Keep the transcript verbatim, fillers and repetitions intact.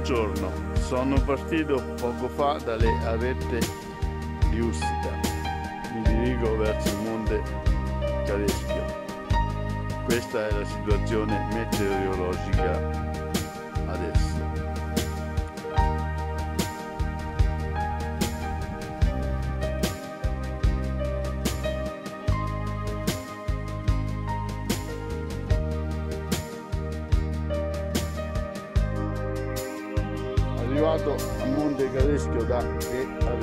Buongiorno, sono partito poco fa dalle Arette di Ustica. Mi dirigo verso il monte Careschio. Questa è la situazione meteorologica adesso. Arrivato a Monte Careschio da che